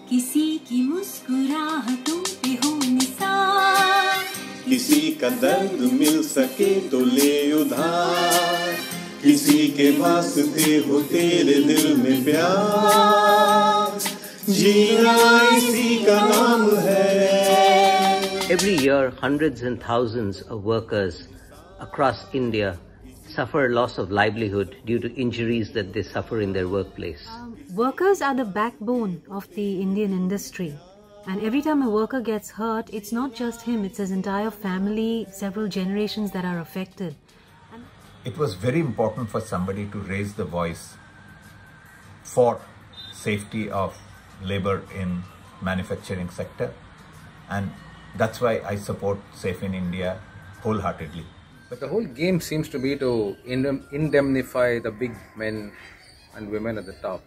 किसी की मुस्कुराहटों पे हो निसार, किसी का दर्द मिल सके तो ले उधार, किसी के वास्ते हो तेरे दिल में प्यार, जीना इसी का नाम है। Every year, hundreds and thousands of workers across India suffer loss of livelihood due to injuries that they suffer in their workplace. Workers are the backbone of the Indian industry. And every time a worker gets hurt, it's not just him, it's his entire family, several generations that are affected. It was very important for somebody to raise the voice for safety of labor in manufacturing sector, and that's why I support Safe in India wholeheartedly. But the whole game seems to be to indemnify the big men and women at the top.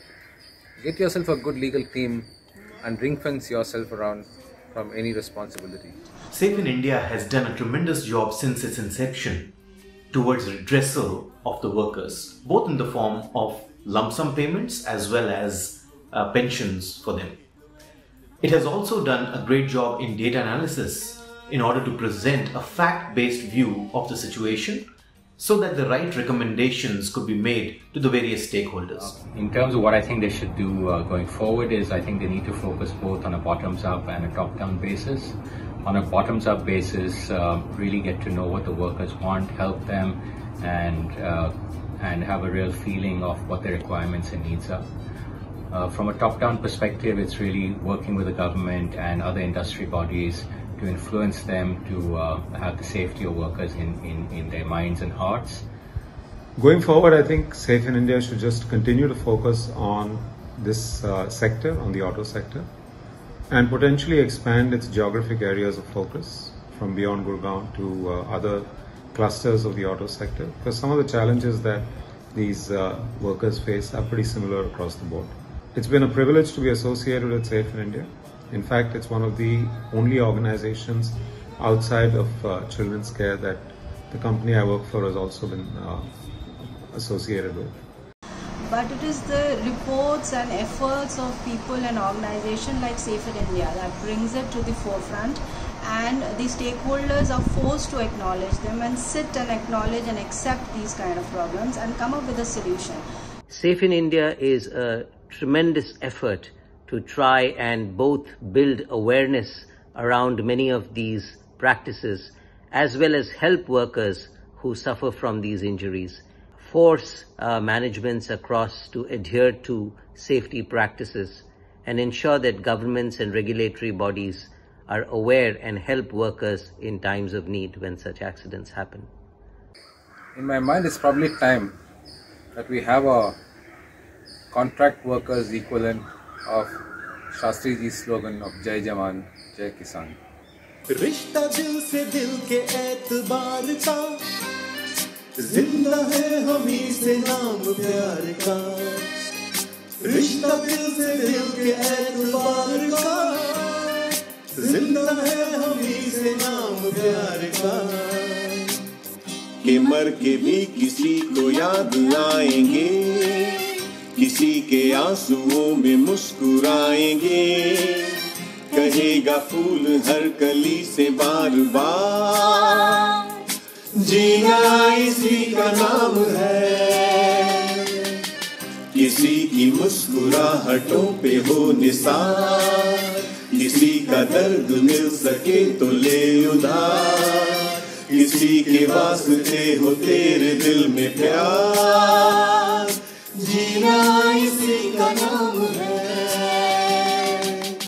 Get yourself a good legal team and ring-fence yourself around from any responsibility. Safe in India has done a tremendous job since its inception towards redressal of the workers, both in the form of lump sum payments as well as pensions for them. It has also done a great job in data analysis in order to present a fact-based view of the situation so that the right recommendations could be made to the various stakeholders. In terms of what I think they should do going forward is I think they need to focus both on a bottoms-up and a top-down basis. On a bottoms-up basis, really get to know what the workers want, help them, and have a real feeling of what their requirements and needs are. From a top-down perspective, it's really working with the government and other industry bodies to influence them to have the safety of workers in their minds and hearts. Going forward, I think Safe in India should just continue to focus on this sector, on the auto sector, and potentially expand its geographic areas of focus from beyond Gurgaon to other clusters of the auto sector, because some of the challenges that these workers face are pretty similar across the board. It's been a privilege to be associated with Safe in India. In fact, it's one of the only organizations outside of children's care that the company I work for has also been associated with. But it is the reports and efforts of people and organizations like Safe in India that brings it to the forefront, and the stakeholders are forced to acknowledge them and sit and acknowledge and accept these kind of problems and come up with a solution. Safe in India is a tremendous effort to try and both build awareness around many of these practices as well as help workers who suffer from these injuries, force managements across to adhere to safety practices, and ensure that governments and regulatory bodies are aware and help workers in times of need when such accidents happen. In my mind, it's probably time that we have a contract workers equivalent of Shastri Ji's slogan of Jai Jawan, Jai Kisan. रिश्ता दिल से दिल के एतबार का, जिंदा है हम ही से नाम प्यार का। रिश्ता दिल से दिल के एतबार का, जिंदा है हम ही से नाम प्यार का। कि मर के भी किसी को याद आएंगे, किसी के आंसुओं में मुस्कुराएंगे, कहेगा फूल हर कली से बार बार, जीना इसी का नाम है। किसी की मुस्कुराहटों पे हो निसार, किसी का दर्द मिल सके तो ले उधार, किसी के वास्ते हो तेरे दिल में प्यार, जीना इसी का नाम